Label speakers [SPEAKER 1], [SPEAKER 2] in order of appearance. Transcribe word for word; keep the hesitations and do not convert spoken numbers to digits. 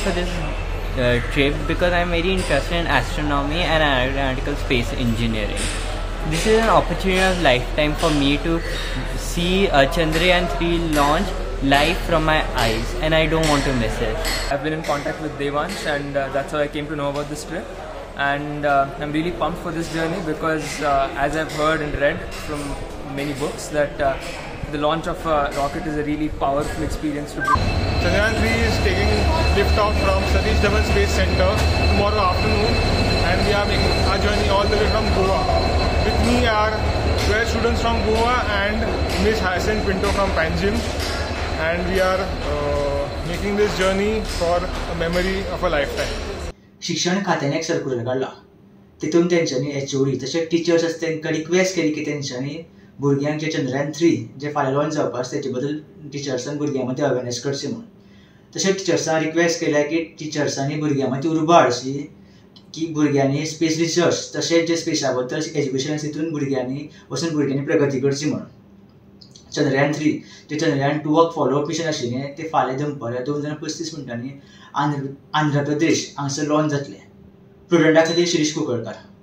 [SPEAKER 1] for this uh, trip because I'm very interested in astronomy and aeronautical space engineering. This is an opportunity of lifetime for me to see uh, Chandrayaan three launch live from my eyes, and I don't want to miss it.
[SPEAKER 2] I've been in contact with Devansh, and uh, that's how I came to know about this trip. And uh, I'm really pumped for this journey because uh, as I've heard and read from many books that uh, the launch of a rocket is a really powerful experience to do.
[SPEAKER 3] Chandrayaan three is taking lift off from Satish Dhawan Space Center tomorrow afternoon, and we are making our journey all the way from Goa. With me are twelve students from Goa and Miss Hyacinth Pinto from Panjim, and we are uh, making this journey for a memory of a lifetime.
[SPEAKER 4] शिक्षण खात्याने एक circular काढला तितून तेंच्यांनी HOD तशेंच teachers आसा तांकां request केली की तेंच्यांनी भुरग्यांक जे चंद्रयान थ्री जे फाल्यां लॉन्च जावपा आसा तेचे बद्दल टिचर्सान भुरग्यां मदीं अवेरनेस करची म्हणून. तशेंच टिचर्सां रिक्वेस्ट केल्या की टिचर्सांनी भुरग्यां मदीं उर्बा हाडची की भुरग्यांनी स्पेस रिसर्च तशेंच जे स्पेसा बद्दल एज्युकेशन तितून भुरग्यांनी वचून भुरग्यांनी प्रगती करची म्हणून. चंद्रयान थ्री जे चंद्रयान टूक फॉलोअप मिशन आशिल्लें ते फाल्यां दनपारां दोन हजार पस्तीस मिनटांनी आंध्र आंध्र प्रदेश हांगसर लॉन्च जातलें. प्रुडंटा खातीर शिरीश कुंकळकार.